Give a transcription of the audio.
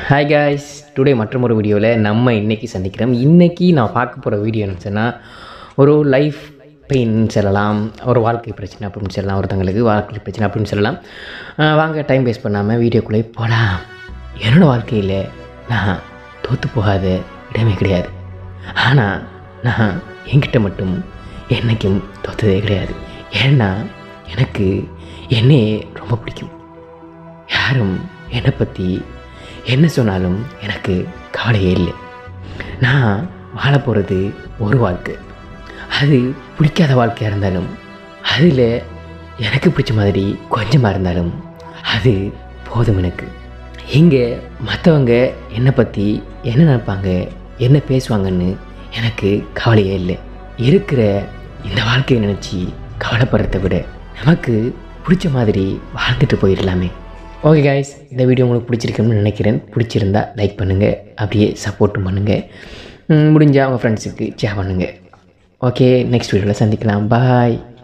Hi guys, today மற்றொரு வீடியோவில் நம்ம இன்றைக்கி சந்திக்கிறோம். இன்றைக்கி நான் பார்க்க போகிற வீடியோ என்னச்சுன்னா, ஒரு லைஃப் பெயின் சொல்லலாம், ஒரு வாழ்க்கை பிரச்சனை அப்படின்னு சொல்லலாம், ஒருத்தங்களுக்கு வாழ்க்கை பிரச்சனை அப்படின்னு சொல்லலாம். வாங்க டைம் வேஸ்ட் பண்ணாமல் வீடியோக்குள்ளே போகலாம். என்னோடய வாழ்க்கையில் நான் தோற்று போகாத இடமே கிடையாது. ஆனால் நான் என்கிட்ட மட்டும் என்றைக்கும் தோற்றதே கிடையாது. ஏன்னா எனக்கு என்னையே ரொம்ப பிடிக்கும். யாரும் என்னை பற்றி என்ன சொன்னாலும் எனக்கு கவலையே இல்லை. நான் வாழ போகிறது ஒரு வாழ்க்கை. அது பிடிக்காத வாழ்க்கையாக இருந்தாலும், அதில் எனக்கு பிடிச்ச மாதிரி கொஞ்சமாக இருந்தாலும் அது போதும் எனக்கு. இங்கே மற்றவங்க என்னை பற்றி என்ன நினைப்பாங்க, என்ன பேசுவாங்கன்னு எனக்கு கவலையே இல்லை. இருக்கிற இந்த வாழ்க்கையை நினச்சி கவலைப்படுறதை விட நமக்கு பிடிச்ச மாதிரி வாழ்ந்துட்டு போயிடலாமே. ஓகே காய்ஸ், இந்த வீடியோ உங்களுக்கு பிடிச்சிருக்குன்னு நினைக்கிறேன். பிடிச்சிருந்தா லைக் பண்ணுங்கள், அப்படியே சப்போர்ட்டும் பண்ணுங்கள். முடிஞ்சால் உங்கள் ஃப்ரெண்ட்ஸுக்கு ஷேர் பண்ணுங்கள். ஓகே, நெக்ஸ்ட் வீடியோவில் சந்திக்கலாம். பாய்.